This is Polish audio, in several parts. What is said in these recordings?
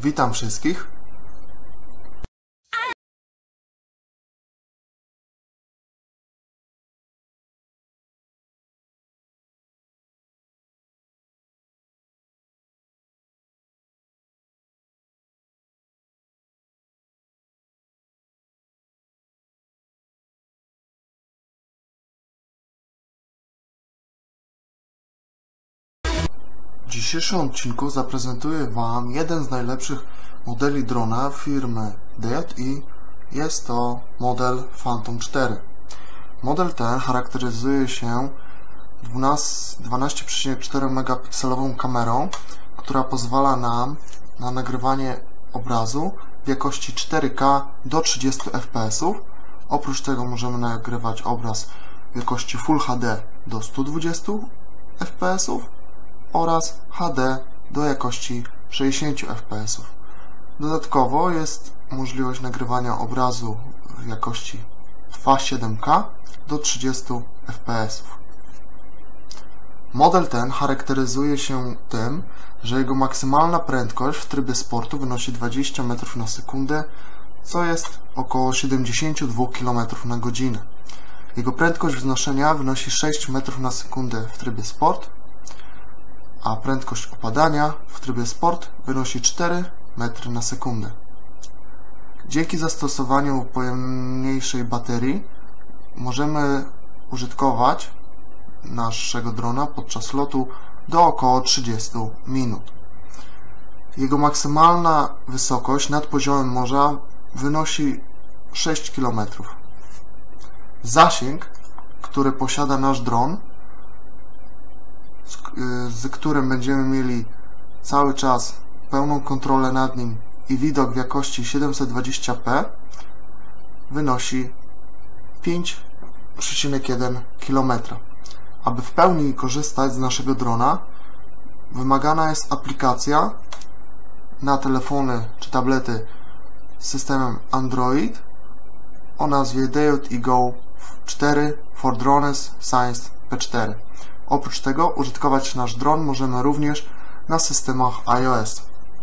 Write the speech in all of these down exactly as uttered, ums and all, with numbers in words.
Witam wszystkich. W dzisiejszym odcinku zaprezentuję Wam jeden z najlepszych modeli drona firmy D J I. Jest to model Phantom cztery. Model ten charakteryzuje się dwanaście przecinek cztery megapikselową kamerą, która pozwala nam na nagrywanie obrazu w jakości cztery K do trzydziestu F P S ów. Oprócz tego możemy nagrywać obraz w jakości Full H D do stu dwudziestu F P S ów oraz H D do jakości sześćdziesięciu F P S ów. Dodatkowo jest możliwość nagrywania obrazu w jakości dwa przecinek siedem K do trzydziestu F P S ów. Model ten charakteryzuje się tym, że jego maksymalna prędkość w trybie sportu wynosi dwadzieścia metrów na sekundę, co jest około siedemdziesiąt dwa kilometry na godzinę. Jego prędkość wznoszenia wynosi sześć metrów na sekundę w trybie sport, a prędkość opadania w trybie sport wynosi cztery metry na sekundę. Dzięki zastosowaniu pojemniejszej baterii możemy użytkować naszego drona podczas lotu do około trzydziestu minut. Jego maksymalna wysokość nad poziomem morza wynosi sześć kilometrów. Zasięg, który posiada nasz dron, z którym będziemy mieli cały czas pełną kontrolę nad nim i widok w jakości siedemset dwadzieścia p, wynosi pięć przecinek jeden kilometra. Aby w pełni korzystać z naszego drona, wymagana jest aplikacja na telefony czy tablety z systemem Android o nazwie D J I Go cztery for Drones Science P cztery. Oprócz tego użytkować nasz dron możemy również na systemach iOS.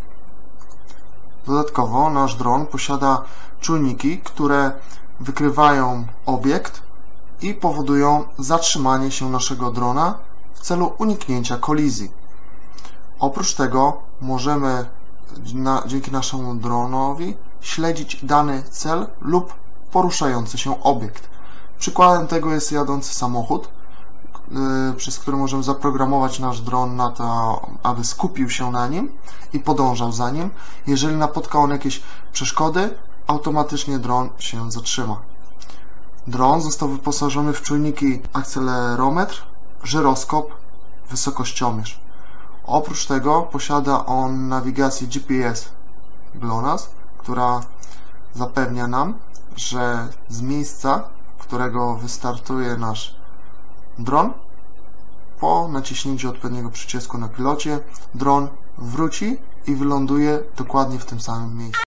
Dodatkowo nasz dron posiada czujniki, które wykrywają obiekt i powodują zatrzymanie się naszego drona w celu uniknięcia kolizji. Oprócz tego możemy na, dzięki naszemu dronowi śledzić dany cel lub poruszający się obiekt. Przykładem tego jest jadący samochód, yy, przez który możemy zaprogramować nasz dron na to, aby skupił się na nim i podążał za nim. Jeżeli napotka on jakieś przeszkody, automatycznie dron się zatrzyma. Dron został wyposażony w czujniki akcelerometr, żyroskop, wysokościomierz. Oprócz tego posiada on nawigację G P S GLONASS, która zapewnia nam, że z miejsca, z którego wystartuje nasz dron, po naciśnięciu odpowiedniego przycisku na pilocie, dron wróci i wyląduje dokładnie w tym samym miejscu.